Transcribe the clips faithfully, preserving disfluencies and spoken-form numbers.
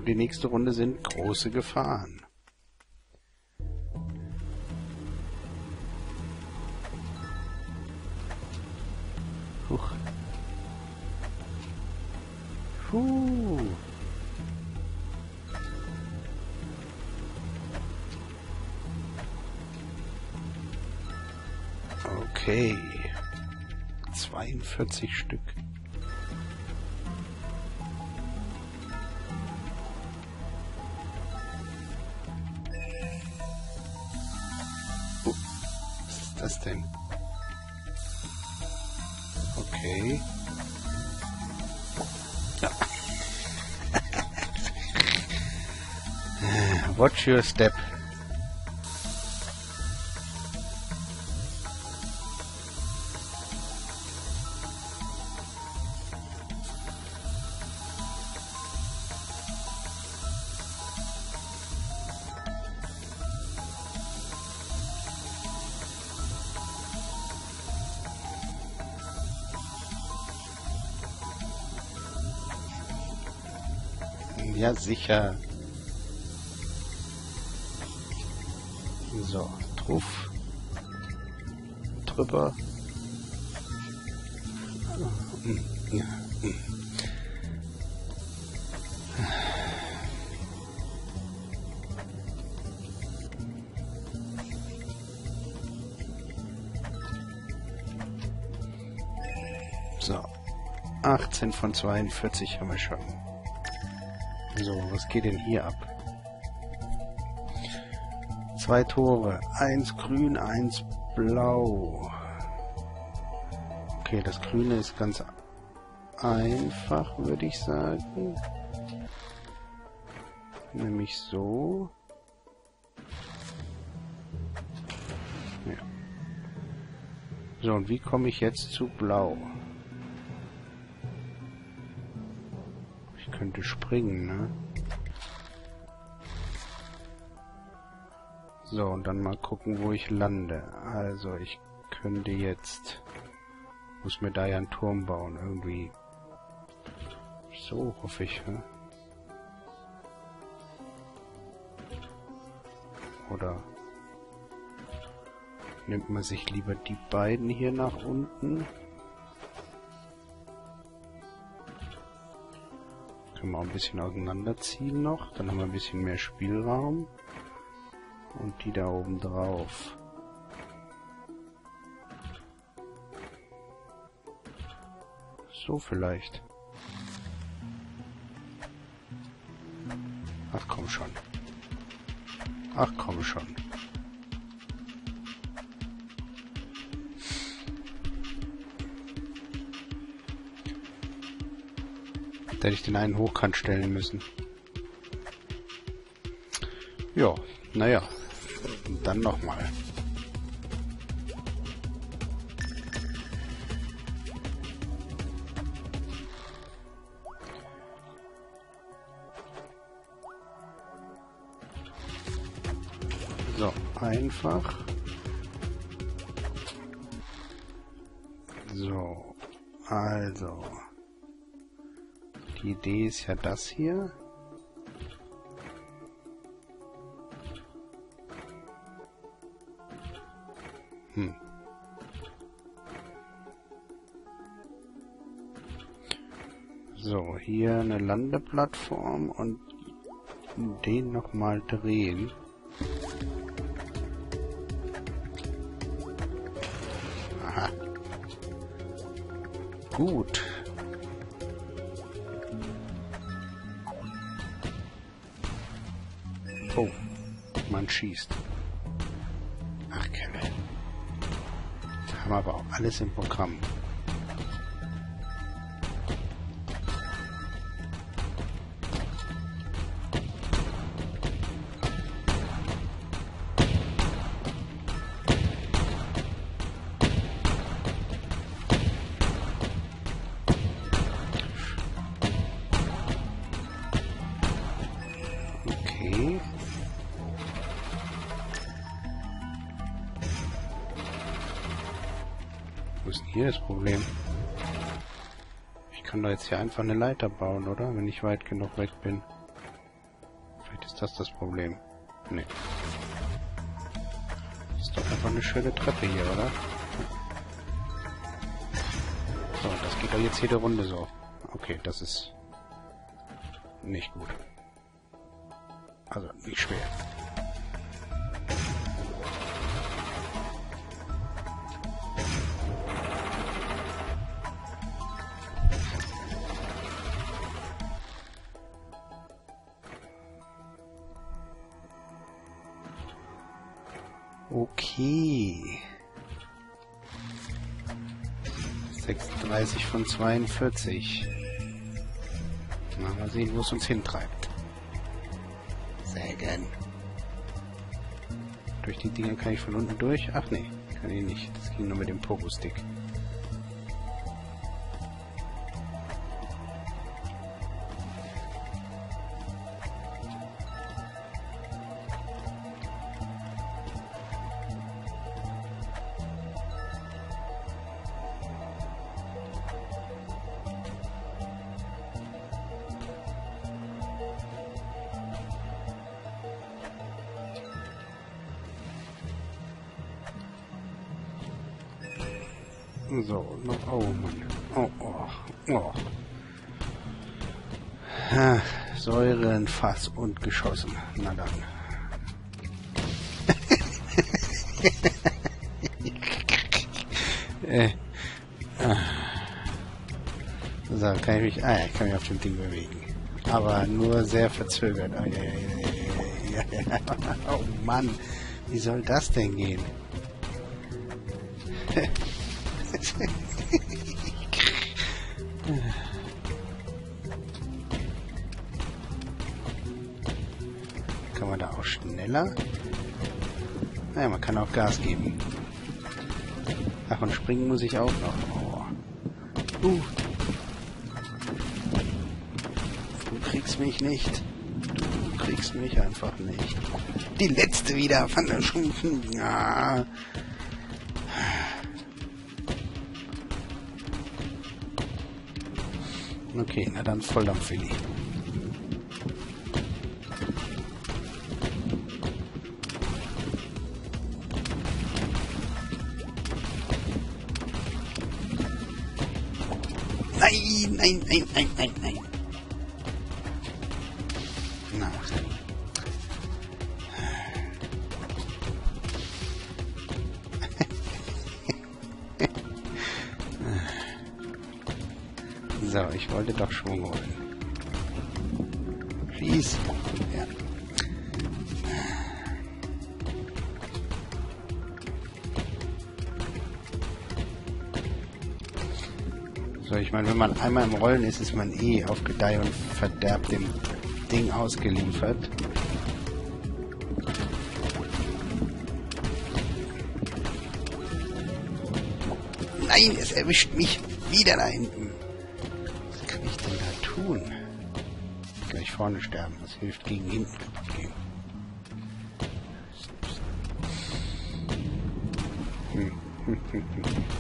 Und die nächste Runde sind große Gefahren. Huch. Puh. Okay. zweiundvierzig Stück. Oh, was ist das denn? Okay. Ja. Watch your step. Ja, sicher. So, Truff. Drüber. So, achtzehn von zweiundvierzig haben wir schon. So, was geht denn hier ab? Zwei Tore. Eins grün, eins blau. Okay, das Grüne ist ganz einfach, würde ich sagen. Nämlich so. Ja. So, und wie komme ich jetzt zu blau? Ich könnte springen, ne? So, und dann mal gucken, wo ich lande. Also, ich könnte jetzt... Muss mir da ja einen Turm bauen, irgendwie. So, hoffe ich, ne? Oder... Nimmt man sich lieber die beiden hier nach unten? Können wir auch ein bisschen auseinanderziehen noch. Dann haben wir ein bisschen mehr Spielraum. Und die da oben drauf. So vielleicht. Ach komm schon. Ach komm schon. Da hätte ich den einen hochkant stellen müssen. Ja, naja. Und dann nochmal. So, einfach. So, also. Die Idee ist ja das hier. Hm. So, hier eine Landeplattform und den nochmal drehen. Aha. Gut. Oh, man schießt. Ach, Kelle. Da haben wir aber auch alles im Programm. Okay. Wo ist denn hier das Problem? Ich kann doch jetzt hier einfach eine Leiter bauen, oder? Wenn ich weit genug weg bin. Ist das das Problem? Nee. Ist doch einfach eine schöne Treppe hier, oder? So, das geht doch jetzt jede Runde so. Okay, das ist nicht gut. Also, nicht schwer. Okay. sechsunddreißig von zweiundvierzig. Mal sehen, wo es uns hintreibt. Sägen. Durch die Dinger kann ich von unten durch? Ach nee, kann ich nicht. Das ging nur mit dem Pogo-Stick. So, noch, oh Mann. Oh, oh, oh. Ah, Säuren, Fass und geschossen. Na dann. äh, ah. So, kann ich mich... Ah ja, ich kann mich auf dem Ding bewegen. Aber nur sehr verzögert. Oh, ja, ja, ja, ja, ja. Oh Mann, wie soll das denn gehen? Kann man da auch schneller? Naja, man kann auch Gas geben. Ach, und springen muss ich auch noch. Oh. Uh. Du kriegst mich nicht. Du kriegst mich einfach nicht. Die letzte wieder von der Schufen. Ja. Okay, na dann Volldampf, Willi. Nein, nein, nein, nein, nein, nein. Na. So, ich wollte doch Schwung holen. Schieß. Ja. So, ich meine, wenn man einmal im Rollen ist, ist man eh auf Gedeih und Verderb dem Ding ausgeliefert. Nein, es erwischt mich wieder da hinten. Was kann ich denn da tun? Gleich vorne sterben, das hilft gegen hinten kaputt gehen. Hm. Hm, hm, hm.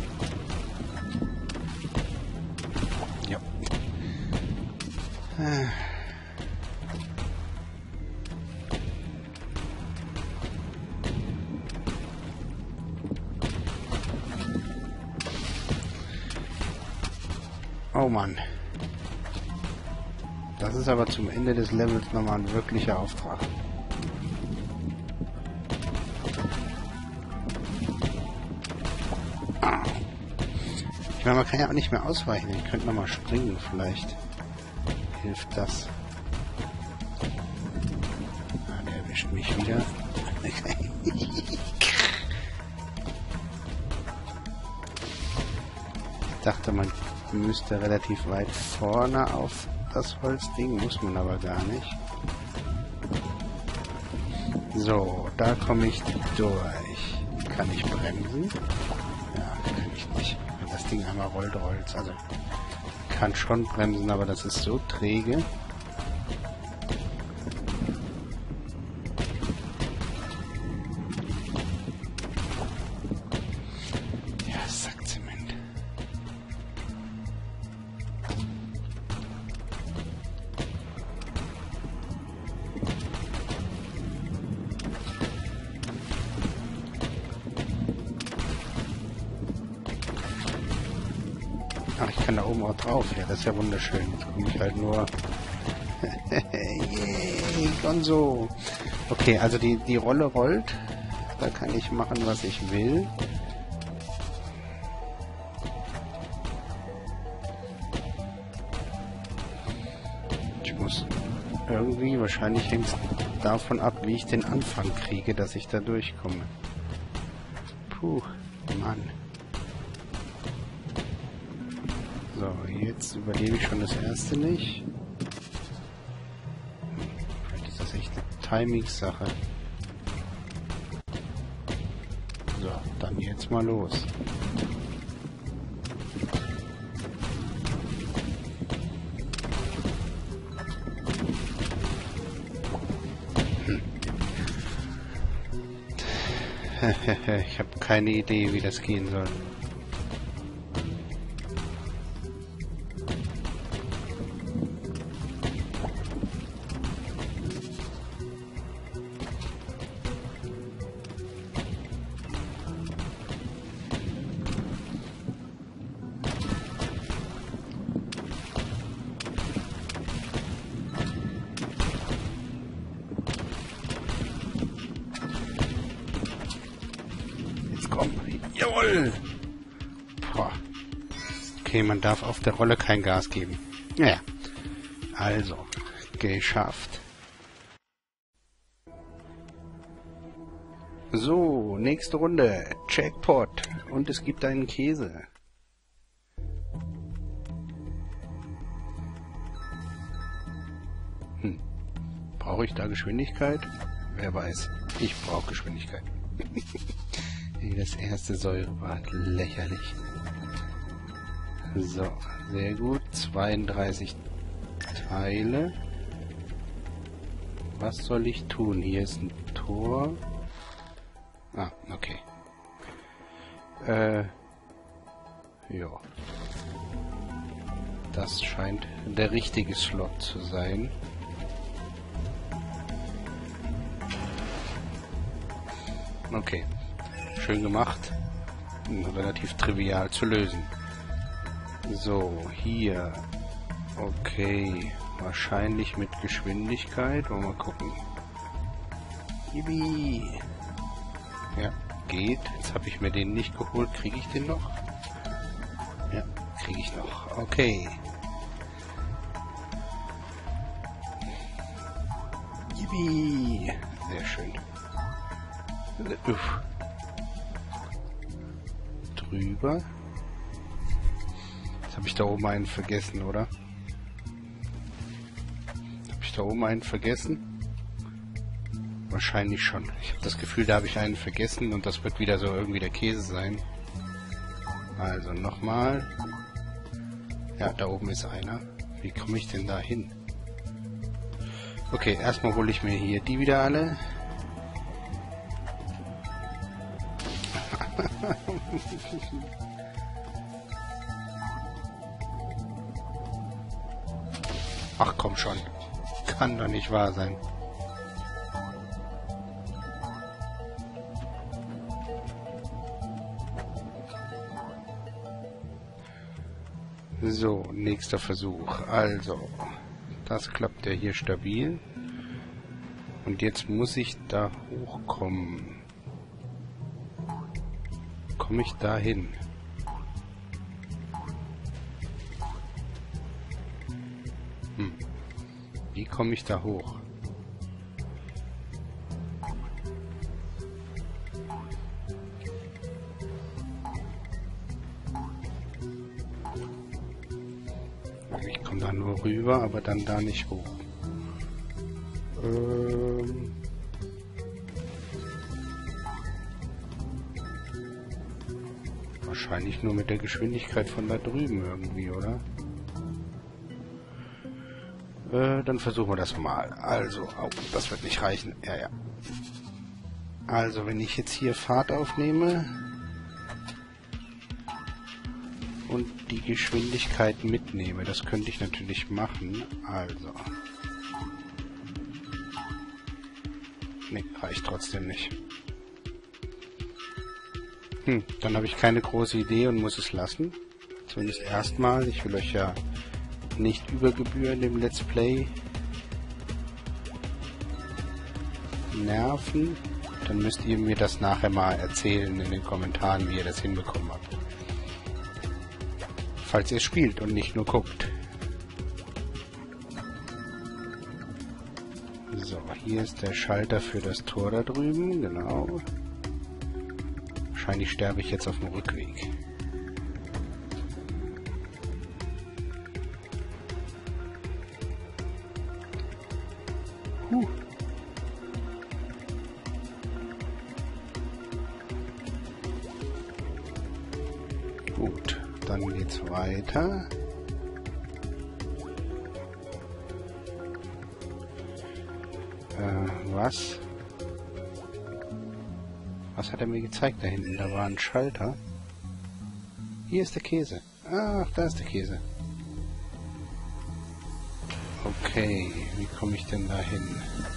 Ja. Ah. Oh Mann. Das ist aber zum Ende des Levels nochmal ein wirklicher Auftrag. Ah. Ich meine, man kann ja auch nicht mehr ausweichen. Ich könnte nochmal springen, vielleicht hilft das. Ah, der erwischt mich wieder. Ich dachte, man müsste relativ weit vorne auf das Holzding, muss man aber gar nicht. So, da komme ich durch. Kann ich bremsen? Ja, kann ich nicht. Wenn das Ding einmal rollt, rollt. Also, kann schon bremsen, aber das ist so träge. Ja, Sackzement. Ach, ich kann da oben auch drauf. Ja, das ist ja wunderschön. Jetzt komme ich halt nur... Yay, Gonzo. Okay, also die, die Rolle rollt. Da kann ich machen, was ich will. Ich muss irgendwie, wahrscheinlich hängt es davon ab, wie ich den Anfang kriege, dass ich da durchkomme. Puh, Mann. So, jetzt überlebe ich schon das erste nicht. Vielleicht ist das echt eine Timing-Sache. So, dann jetzt mal los. Hm. Ich habe keine Idee, wie das gehen soll. Komm, jawohl! Boah. Okay, man darf auf der Rolle kein Gas geben. Naja, also, geschafft. So, nächste Runde. Jackpot. Und es gibt einen Käse. Hm. Brauche ich da Geschwindigkeit? Wer weiß. Ich brauche Geschwindigkeit. Das erste Säurebad, lächerlich. So, sehr gut. zweiunddreißig Teile. Was soll ich tun? Hier ist ein Tor. Ah, okay. Äh, ja. Das scheint der richtige Slot zu sein. Okay. Schön gemacht. Relativ trivial zu lösen. So, hier. Okay. Wahrscheinlich mit Geschwindigkeit. Wollen wir mal gucken. Yippie. Ja, geht. Jetzt habe ich mir den nicht geholt. Kriege ich den noch? Ja, kriege ich noch. Okay. Yippie. Sehr schön. Uff. Drüber. Jetzt habe ich da oben einen vergessen, oder? Habe ich da oben einen vergessen? Wahrscheinlich schon. Ich habe das Gefühl, da habe ich einen vergessen und das wird wieder so irgendwie der Käse sein. Also nochmal. Ja, da oben ist einer. Wie komme ich denn da hin? Okay, erstmal hole ich mir hier die wieder alle. Ach komm schon. Kann doch nicht wahr sein. So, nächster Versuch. Also, das klappt ja hier stabil. Und jetzt muss ich da hochkommen. Komme ich da hin? Hm. Wie komme ich da hoch? Ich komme da nur rüber, aber dann da nicht hoch. Ähm... Wahrscheinlich nur mit der Geschwindigkeit von da drüben irgendwie, oder? Äh, dann versuchen wir das mal. Also, oh, das wird nicht reichen. Ja, ja. Also, wenn ich jetzt hier Fahrt aufnehme und die Geschwindigkeit mitnehme, das könnte ich natürlich machen. Also. Ne, reicht trotzdem nicht. Hm, dann habe ich keine große Idee und muss es lassen. Zumindest erstmal. Ich will euch ja nicht über Gebühr in dem Let's Play nerven. Dann müsst ihr mir das nachher mal erzählen in den Kommentaren, wie ihr das hinbekommen habt. Falls ihr spielt und nicht nur guckt. So, hier ist der Schalter für das Tor da drüben, genau. Wahrscheinlich sterbe ich jetzt auf dem Rückweg. Huh. Gut, dann geht's weiter. Äh, was? Was hat er mir gezeigt da hinten? Da war ein Schalter. Hier ist der Käse. Ach, da ist der Käse. Okay, wie komme ich denn da hin?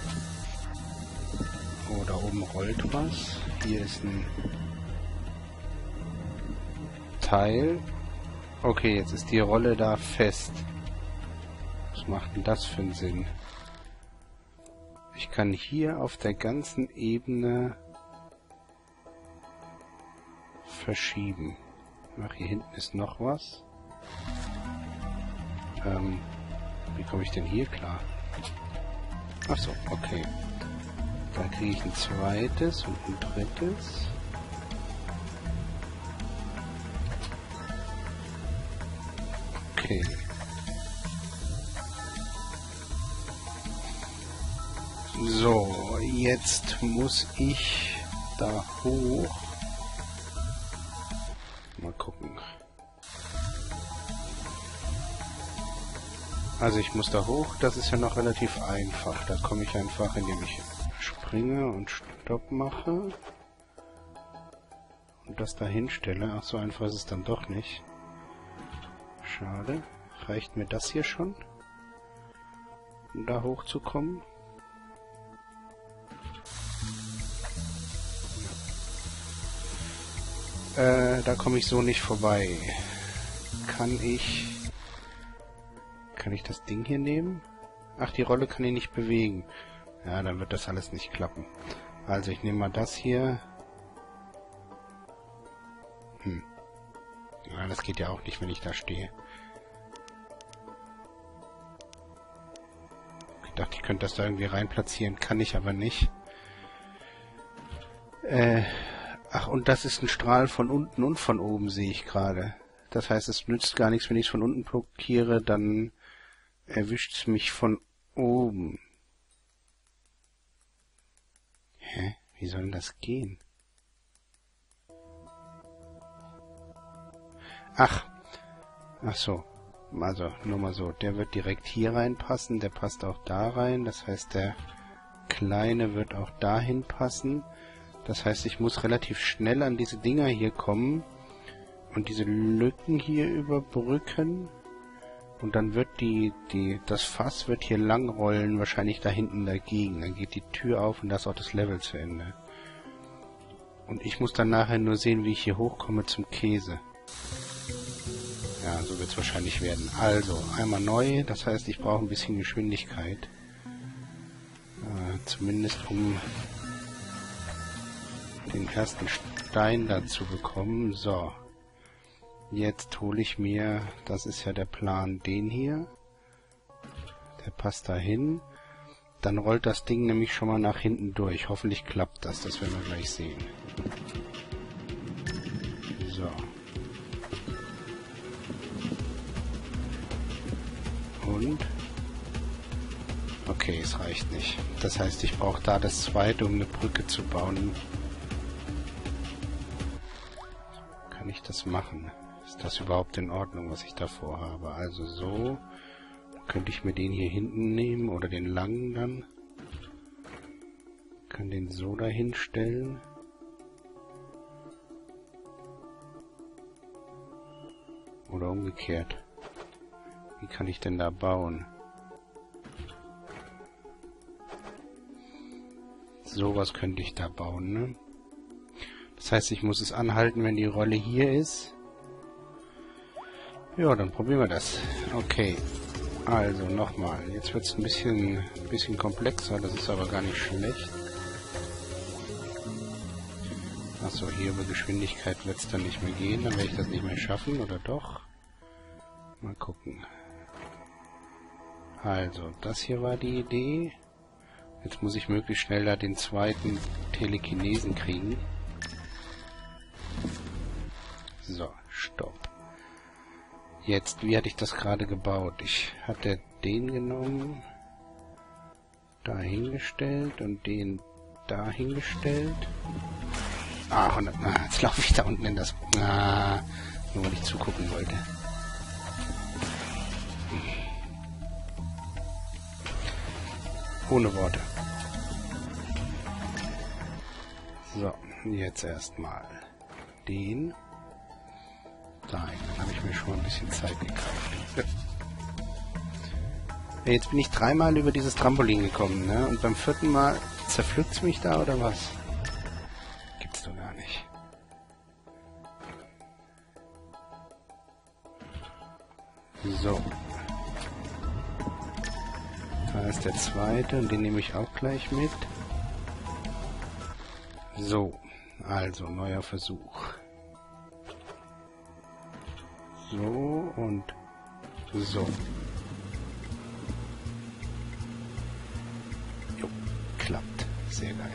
Oh, da oben rollt was. Hier ist ein Teil. Okay, jetzt ist die Rolle da fest. Was macht denn das für einen Sinn? Ich kann hier auf der ganzen Ebene verschieben. Ach, hier hinten ist noch was. Ähm, wie komme ich denn hier klar? Ach so, okay. Da kriege ich ein zweites und ein drittes. Okay. So, jetzt muss ich da hoch. Mal gucken. Also ich muss da hoch, das ist ja noch relativ einfach. Da komme ich einfach, indem ich springe und Stopp mache. Und das da hinstelle. Ach, so einfach ist es dann doch nicht. Schade. Reicht mir das hier schon? Um da hochzukommen? Äh, da komme ich so nicht vorbei. Kann ich... Kann ich das Ding hier nehmen? Ach, die Rolle kann ich nicht bewegen. Ja, dann wird das alles nicht klappen. Also ich nehme mal das hier. Hm. Ja, das geht ja auch nicht, wenn ich da stehe. Ich dachte, ich könnte das da irgendwie rein platzieren. Kann ich aber nicht. Äh... Ach, und das ist ein Strahl von unten und von oben, sehe ich gerade. Das heißt, es nützt gar nichts, wenn ich es von unten blockiere, dann erwischt es mich von oben. Hä? Wie soll denn das gehen? Ach. Ach so. Also, nur mal so. Der wird direkt hier reinpassen, der passt auch da rein. Das heißt, der kleine wird auch dahin passen. Das heißt, ich muss relativ schnell an diese Dinger hier kommen und diese Lücken hier überbrücken. Und dann wird die, die, das Fass wird hier lang rollen, wahrscheinlich da hinten dagegen. Dann geht die Tür auf und das ist auch das Level zu Ende. Und ich muss dann nachher nur sehen, wie ich hier hochkomme zum Käse. Ja, so wird es wahrscheinlich werden. Also, einmal neu, das heißt, ich brauche ein bisschen Geschwindigkeit. Äh, zumindest um den ersten Stein dazu bekommen. So. Jetzt hole ich mir, das ist ja der Plan, den hier. Der passt dahin. Dann rollt das Ding nämlich schon mal nach hinten durch. Hoffentlich klappt das, das werden wir gleich sehen. So. Und? Okay, es reicht nicht. Das heißt, ich brauche da das zweite, um eine Brücke zu bauen. Kann ich das machen? Ist das überhaupt in Ordnung, was ich da vorhabe? Also so. Könnte ich mir den hier hinten nehmen oder den langen dann. Kann den so dahin stellen. Oder umgekehrt. Wie kann ich denn da bauen? Sowas könnte ich da bauen, ne? Das heißt, ich muss es anhalten, wenn die Rolle hier ist. Ja, dann probieren wir das. Okay. Also nochmal. Jetzt wird es ein bisschen, bisschen komplexer. Das ist aber gar nicht schlecht. Achso, hier über Geschwindigkeit wird es dann nicht mehr gehen. Dann werde ich das nicht mehr schaffen, oder doch? Mal gucken. Also, das hier war die Idee. Jetzt muss ich möglichst schnell da den zweiten Telekinesen kriegen. So, stopp. Jetzt, wie hatte ich das gerade gebaut? Ich hatte den genommen, da hingestellt und den da hingestellt. Ah, hundert, ah, jetzt laufe ich da unten in das... Ah, nur weil ich zugucken wollte. Ohne Worte. So, jetzt erstmal den. Nein, dann habe ich mir schon ein bisschen Zeit gekauft. Ja, jetzt bin ich dreimal über dieses Trampolin gekommen, ne? Und beim vierten Mal zerpflückt es mich da, oder was? Gibt's doch gar nicht. So. Da ist der zweite und den nehme ich auch gleich mit. So, also neuer Versuch. So und so. Jo, klappt. Sehr geil.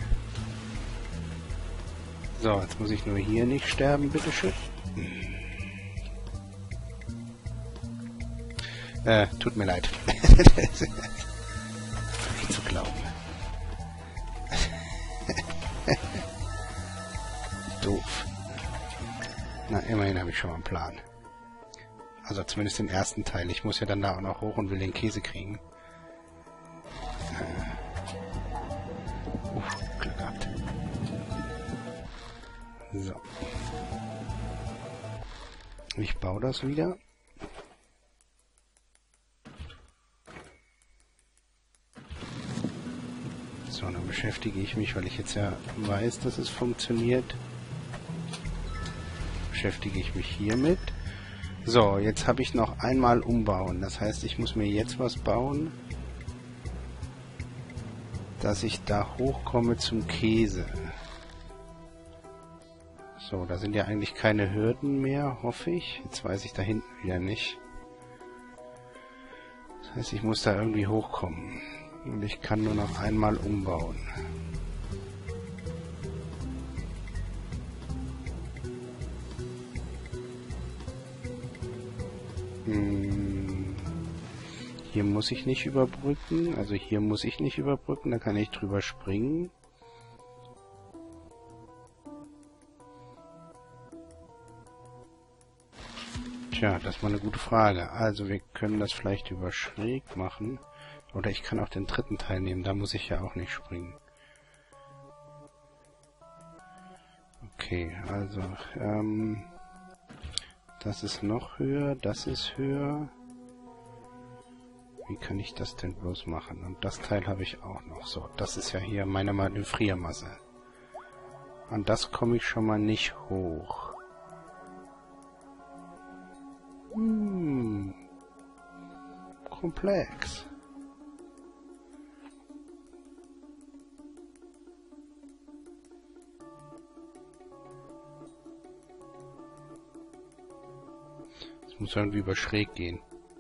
So, jetzt muss ich nur hier nicht sterben, bitteschön. Äh, tut mir leid. Nicht zu glauben. Doof. Na, immerhin habe ich schon mal einen Plan. Also zumindest den ersten Teil. Ich muss ja dann da auch noch hoch und will den Käse kriegen. Äh. Uff, Glück gehabt. So. Ich baue das wieder. So, dann beschäftige ich mich, weil ich jetzt ja weiß, dass es funktioniert. Beschäftige ich mich hiermit. So, jetzt habe ich noch einmal umbauen. Das heißt, ich muss mir jetzt was bauen, dass ich da hochkomme zum Käse. So, da sind ja eigentlich keine Hürden mehr, hoffe ich. Jetzt weiß ich da hinten wieder nicht. Das heißt, ich muss da irgendwie hochkommen. Und ich kann nur noch einmal umbauen. Hm. Hier muss ich nicht überbrücken. Also hier muss ich nicht überbrücken. Da kann ich drüber springen. Tja, das war eine gute Frage. Also wir können das vielleicht über schräg machen. Oder ich kann auch den dritten Teil nehmen. Da muss ich ja auch nicht springen. Okay, also ähm, das ist noch höher. Das ist höher. Wie kann ich das denn bloß machen? Und das Teil habe ich auch noch. So, das ist ja hier meine Manövriermasse. An das komme ich schon mal nicht hoch. Hm. Komplex. Das muss irgendwie über schräg gehen.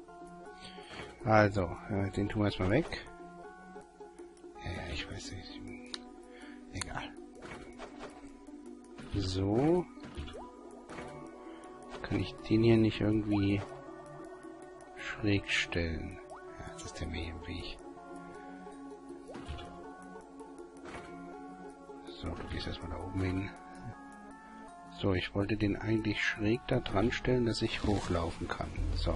Also, äh, den tun wir erstmal weg. Ja, ja, ich weiß nicht. Egal. So. Kann ich den hier nicht irgendwie schräg stellen? Ja, jetzt ist der mir hier im Weg. So, du gehst erstmal da oben hin. So, ich wollte den eigentlich schräg da dran stellen, dass ich hochlaufen kann. So.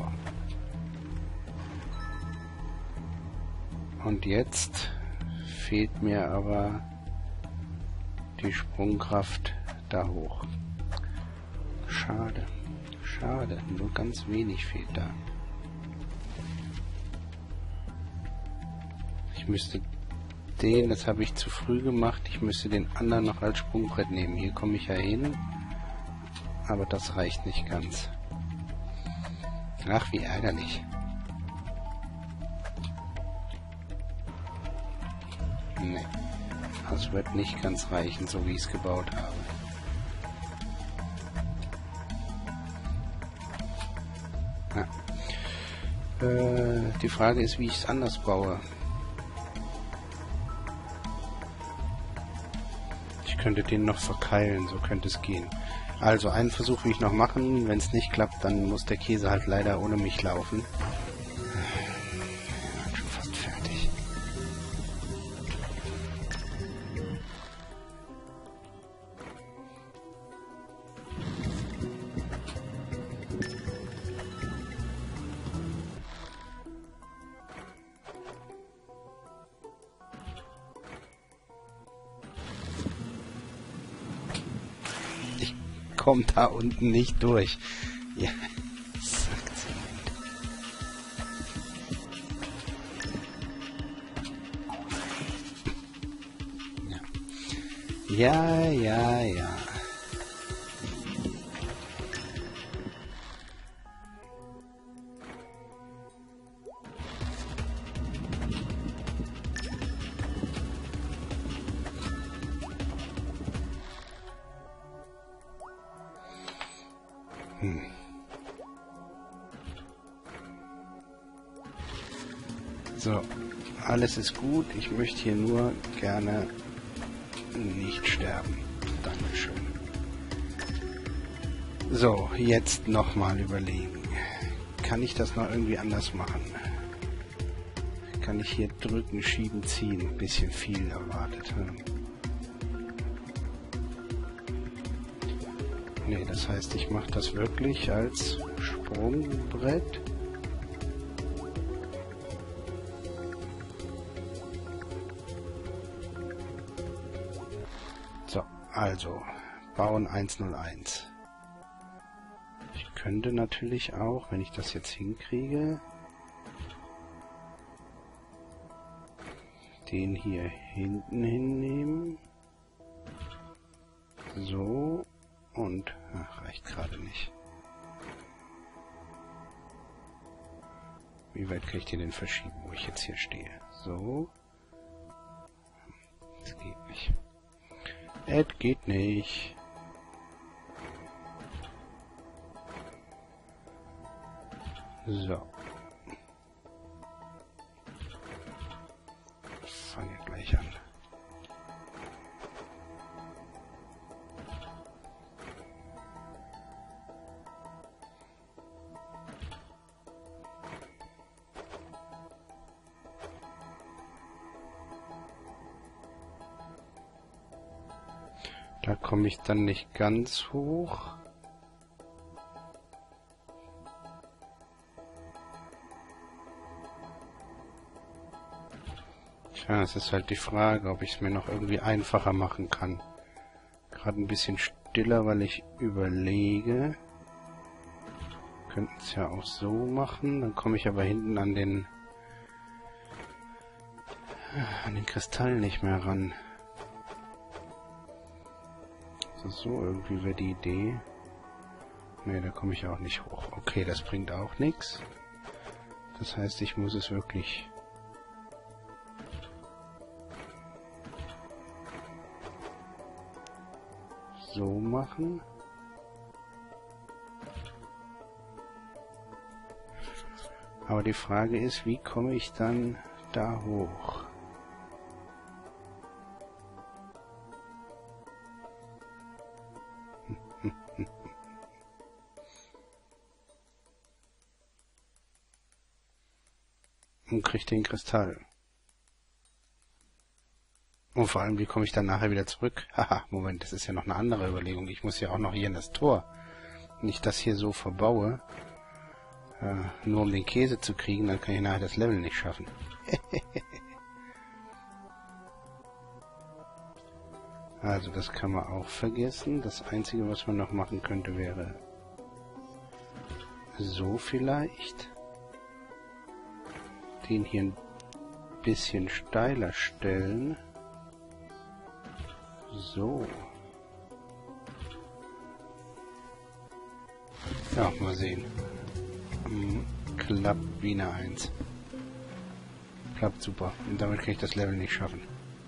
Und jetzt fehlt mir aber die Sprungkraft da hoch. Schade. Schade. Nur ganz wenig fehlt da. Ich müsste den, das habe ich zu früh gemacht, ich müsste den anderen noch als Sprungbrett nehmen. Hier komme ich ja hin. Aber das reicht nicht ganz. Ach, wie ärgerlich. Nee. Das wird nicht ganz reichen, so wie ich es gebaut habe. Ja. Äh, die Frage ist, wie ich es anders baue. Ich könnte den noch verkeilen, so könnte es gehen. Also einen Versuch will ich noch machen. Wenn es nicht klappt, dann muss der Käse halt leider ohne mich laufen. Ja, schon fast fertig. Kommt da unten nicht durch. Ja. Ja, ja, ja. Hm. So, alles ist gut. Ich möchte hier nur gerne nicht sterben. Dankeschön. So, jetzt nochmal überlegen. Kann ich das noch irgendwie anders machen? Kann ich hier drücken, schieben, ziehen? Ein bisschen viel erwartet. Hm. Nee, das heißt, ich mache das wirklich als Sprungbrett. So, also, bauen eins null eins. Ich könnte natürlich auch, wenn ich das jetzt hinkriege, den hier hinten hinnehmen. So. Und ach, reicht gerade nicht. Wie weit kann ich den denn verschieben, wo ich jetzt hier stehe? So. Es geht nicht. Es geht nicht. So. Ich fange gleich an. Da komme ich dann nicht ganz hoch. Tja, es ist halt die Frage, ob ich es mir noch irgendwie einfacher machen kann. Gerade ein bisschen stiller, weil ich überlege. Könnten es ja auch so machen. Dann komme ich aber hinten an den an den Kristall nicht mehr ran. So, so irgendwie wäre die Idee. Ne, da komme ich auch nicht hoch. Okay, das bringt auch nichts. Das heißt, ich muss es wirklich so machen. Aber die Frage ist, wie komme ich dann da hoch? Und kriege den Kristall. Und vor allem, wie komme ich dann nachher wieder zurück? Haha, Moment, das ist ja noch eine andere Überlegung. Ich muss ja auch noch hier in das Tor. Wenn ich das hier so verbaue, äh, nur um den Käse zu kriegen, dann kann ich nachher das Level nicht schaffen. Also das kann man auch vergessen. Das Einzige, was man noch machen könnte, wäre so vielleicht. Den hier ein bisschen steiler stellen. So. Ja, mal sehen. klappt wie eine Eins. Klappt super. Und damit kann ich das Level nicht schaffen.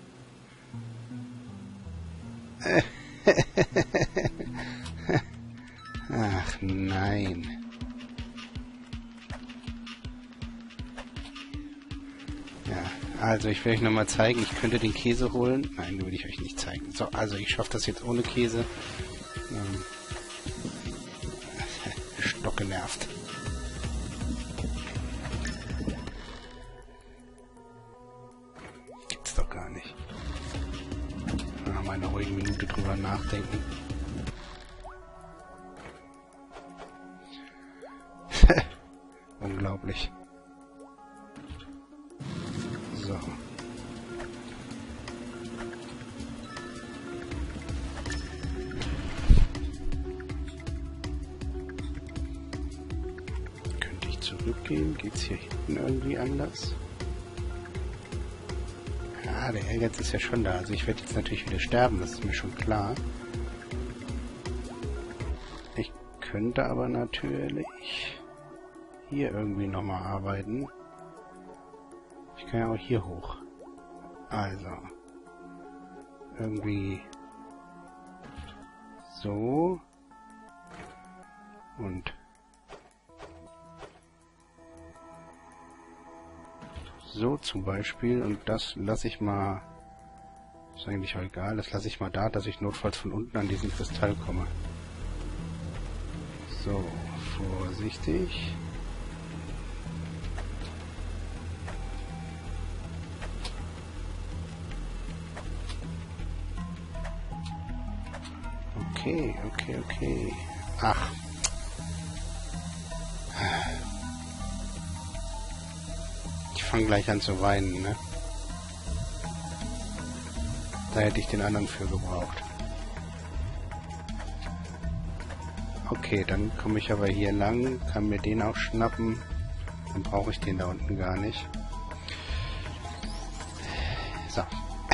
Ach nein. Ja, also ich will euch nochmal zeigen, ich könnte den Käse holen. Nein, will ich euch nicht zeigen. So, also ich schaffe das jetzt ohne Käse. Ähm, Stockgenervt. Gibt's doch gar nicht. Nach einer ruhigen Minute drüber nachdenken. Unglaublich. So. Könnte ich zurückgehen? Geht's hier hinten irgendwie anders? Ja, der Ehrgeiz ist ja schon da. Also ich werde jetzt natürlich wieder sterben, das ist mir schon klar. Ich könnte aber natürlich hier irgendwie nochmal arbeiten. Ich kann ja auch hier hoch. Also. Irgendwie so. Und so zum Beispiel. Und das lasse ich mal. Ist eigentlich auch egal. Das lasse ich mal da, dass ich notfalls von unten an diesen Kristall komme. So, vorsichtig. Okay, okay, okay. Ach. Ich fange gleich an zu weinen, ne? Da hätte ich den anderen für gebraucht. Okay, dann komme ich aber hier lang, kann mir den auch schnappen. Dann brauche ich den da unten gar nicht. So.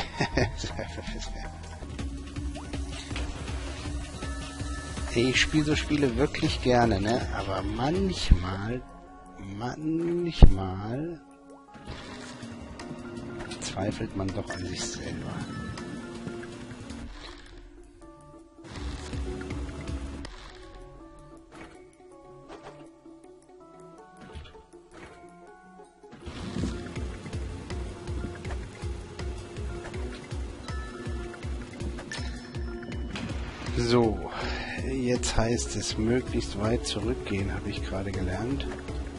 Ich spiele so Spiele wirklich gerne, ne? Aber manchmal, manchmal zweifelt man doch an sich selber. So, jetzt heißt es möglichst weit zurückgehen, habe ich gerade gelernt.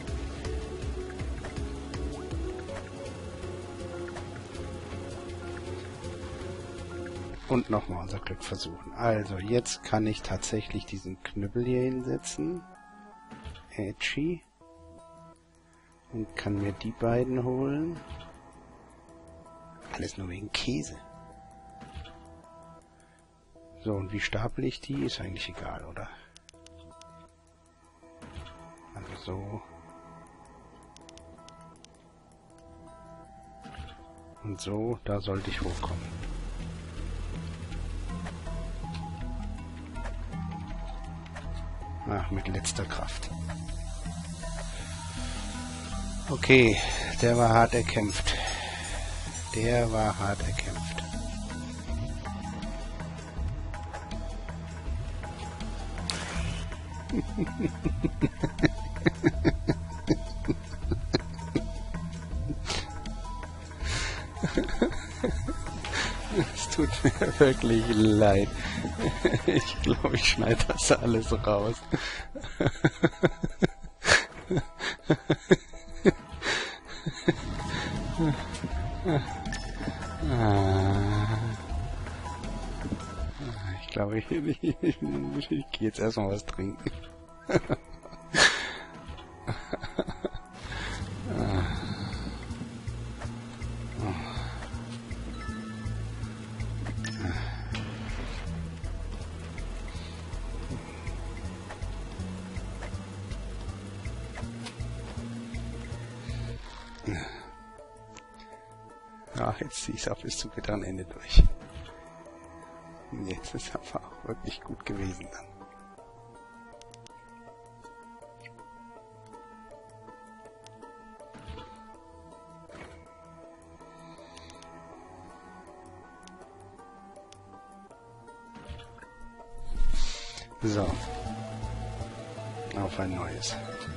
Und nochmal unser Glück versuchen. Also, jetzt kann ich tatsächlich diesen Knüppel hier hinsetzen. Edgy. Und kann mir die beiden holen. Alles nur wegen Käse. So, und wie stapel ich die? Ist eigentlich egal, oder? Also so. Und so, da sollte ich hochkommen. Ach, mit letzter Kraft. Okay, der war hart erkämpft. Der war hart erkämpft. Es tut mir wirklich leid. Ich glaube, ich schneide das alles raus. Ich glaube, ich, ich, ich, ich gehe jetzt erstmal was trinken. Ach, jetzt ziehe ich es auch bis zum bitteren Ende durch. Jetzt ist aber auch wirklich gut gewesen dann. So. Auf ein neues.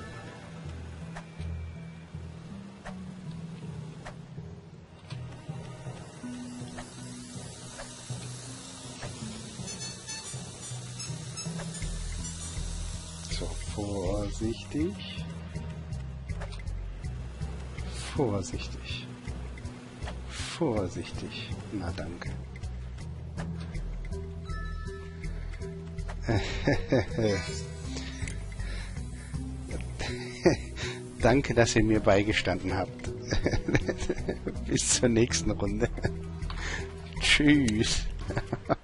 So, vorsichtig. Vorsichtig. Vorsichtig. Na, danke. Danke, dass ihr mir beigestanden habt. Bis zur nächsten Runde. Tschüss.